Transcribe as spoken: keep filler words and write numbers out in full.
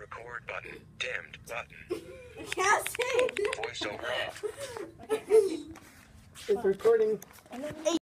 Record button. Dimmed button. I can't say. Voiceover off. It's recording.